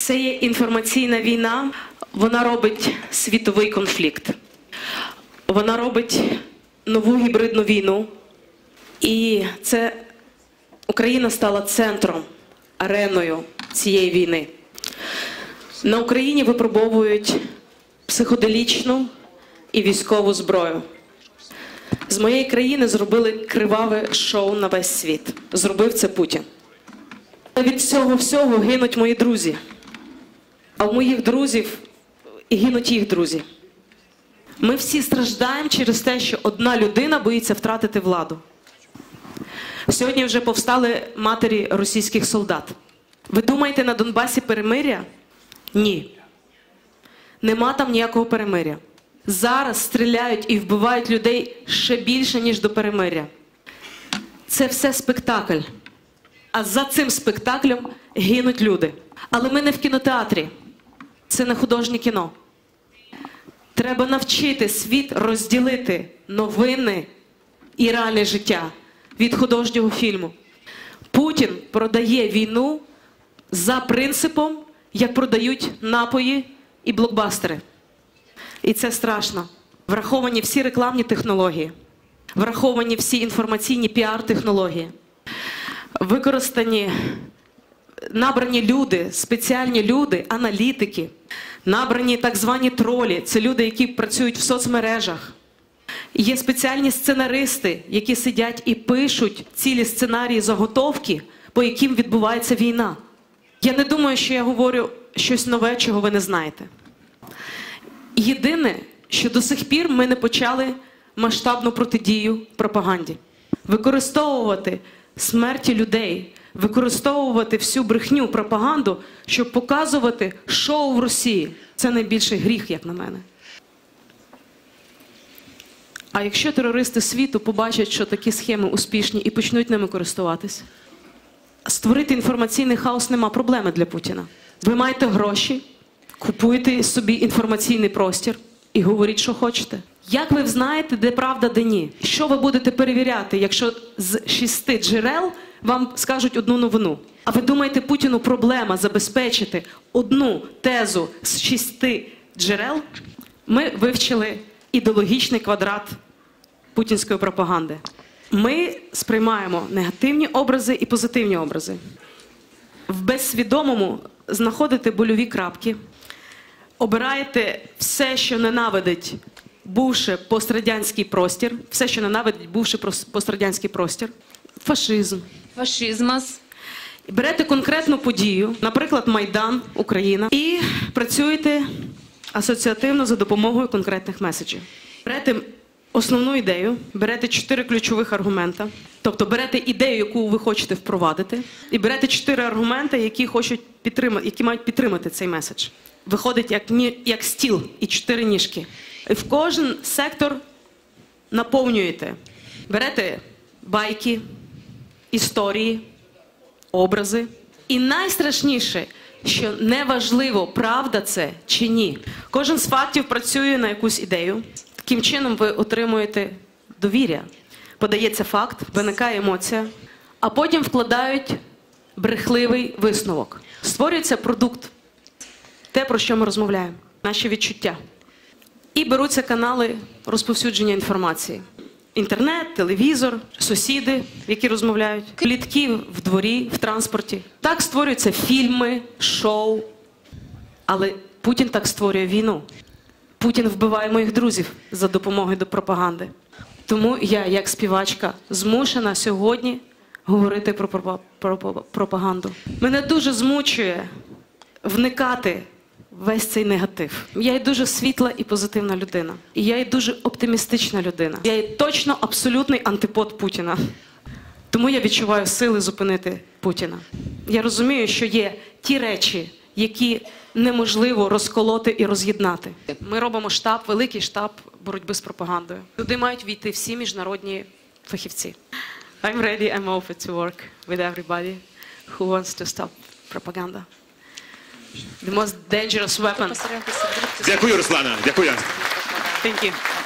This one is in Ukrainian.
Це є інформаційна війна, вона робить світовий конфлікт. Вона робить нову гібридну війну. І це Україна стала центром, ареною цієї війни. На Україні випробовують психоделічну і військову зброю. З моєї країни зробили криваве шоу на весь світ. Зробив це Путін. Від цього всього гинуть мої друзі. А у моїх друзів гинуть їх друзі. Ми всі страждаємо через те, що одна людина боїться втратити владу. Сьогодні вже повстали матері російських солдат. Ви думаєте, на Донбасі перемиря? Ні. Нема там ніякого перемиря. Зараз стріляють і вбивають людей ще більше, ніж до перемиря. Це все спектакль. А за цим спектаклем гинуть люди. Але ми не в кінотеатрі. Це не художнє кіно. Треба навчити світ розділити новини і реальне життя від художнього фільму. Путін продає війну за принципом, як продають напої і блокбастери. І це страшно. Враховані всі рекламні технології, враховані всі інформаційні піар-технології, використані, набрані люди, спеціальні люди, аналітики, набрані так звані тролі, це люди, які працюють в соцмережах. Є спеціальні сценаристи, які сидять і пишуть цілі сценарії заготовки, по яким відбувається війна. Я не думаю, що я говорю щось нове, чого ви не знаєте. Єдине, що до сих пір ми не почали масштабну протидію пропаганді. Використовувати смерті людей, використовувати всю брехню, пропаганду, щоб показувати шоу в Росії. Це найбільший гріх, як на мене. А якщо терористи світу побачать, що такі схеми успішні і почнуть ними користуватись? Створити інформаційний хаос нема проблеми для Путіна. Ви маєте гроші, купуєте собі інформаційний простір і говоріть, що хочете. Як ви знаєте, де правда, де ні? Що ви будете перевіряти, якщо з 6 джерел вам скажуть одну новину? А ви думаєте, Путіну проблема забезпечити одну тезу з 6 джерел? Ми вивчили ідеологічний квадрат путінської пропаганди. Ми сприймаємо негативні образи і позитивні образи. В безсвідомому знаходите больові крапки, обираєте все, що ненавидить бувши пострадянський простір, все, що ненавидить бувши пострадянський простір, фашизм. Фашизмас. Берете конкретну подію, наприклад, Майдан, Україна, і працюєте асоціативно за допомогою конкретних меседжів. Берете основну ідею, берете 4 ключових аргумента, тобто берете ідею, яку ви хочете впровадити, і берете 4 аргументи, які мають підтримати цей меседж. Виходить як стіл і 4 ніжки. І в кожен сектор наповнюєте. Берете байки, історії, образи. І найстрашніше, що неважливо, правда це чи ні. Кожен з фактів працює на якусь ідею. Таким чином ви отримуєте довір'я. Подається факт, виникає емоція, а потім вкладають брехливий висновок. Створюється продукт. Те, про що ми розмовляємо. Наші відчуття. І беруться канали розповсюдження інформації. Інтернет, телевізор, сусіди, які розмовляють, плітки в дворі, в транспорті. Так створюються фільми, шоу. Але Путін так створює війну. Путін вбиває моїх друзів за допомогою до пропаганди. Тому я, як співачка, змушена сьогодні говорити про пропаганду. Мене дуже змучує вникати весь цей негатив. Я є дуже світла і позитивна людина. І я є дуже оптимістична людина. Я є точно абсолютний антипод Путіна. Тому я відчуваю сили зупинити Путіна. Я розумію, що є ті речі, які неможливо розколоти і роз'єднати. Ми робимо штаб, великий штаб боротьби з пропагандою. Туди мають війти всі міжнародні фахівці. I'm ready, I'm open to work with everybody who wants to stop propaganda. The most dangerous weapon. Дякую, Руслана. Дякую. Thank you.